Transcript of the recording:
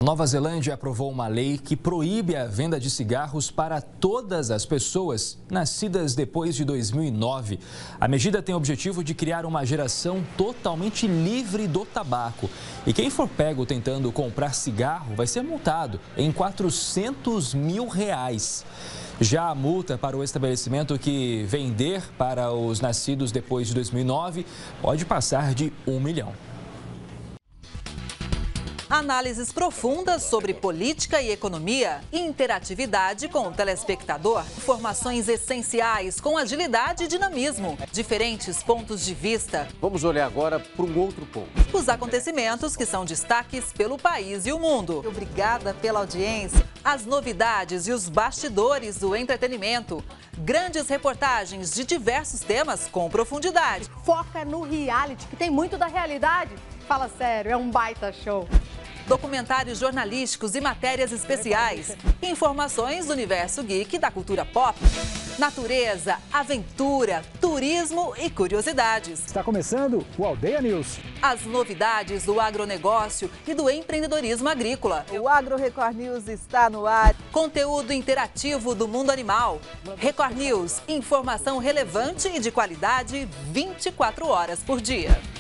Nova Zelândia aprovou uma lei que proíbe a venda de cigarros para todas as pessoas nascidas depois de 2009. A medida tem o objetivo de criar uma geração totalmente livre do tabaco. E quem for pego tentando comprar cigarro vai ser multado em R$400 mil. Já a multa para o estabelecimento que vender para os nascidos depois de 2009 pode passar de R$1 milhão. Análises profundas sobre política e economia, interatividade com o telespectador, informações essenciais com agilidade e dinamismo, diferentes pontos de vista. Vamos olhar agora para um outro ponto. Os acontecimentos que são destaques pelo país e o mundo. Obrigada pela audiência. As novidades e os bastidores do entretenimento. Grandes reportagens de diversos temas com profundidade. Foca no reality, que tem muito da realidade. Fala sério, é um baita show. Documentários jornalísticos e matérias especiais. Informações do universo geek e da cultura pop. Natureza, aventura, turismo e curiosidades. Está começando o Aldeia News. As novidades do agronegócio e do empreendedorismo agrícola. O Agro Record News está no ar. Conteúdo interativo do mundo animal. Record News, informação relevante e de qualidade 24 horas por dia.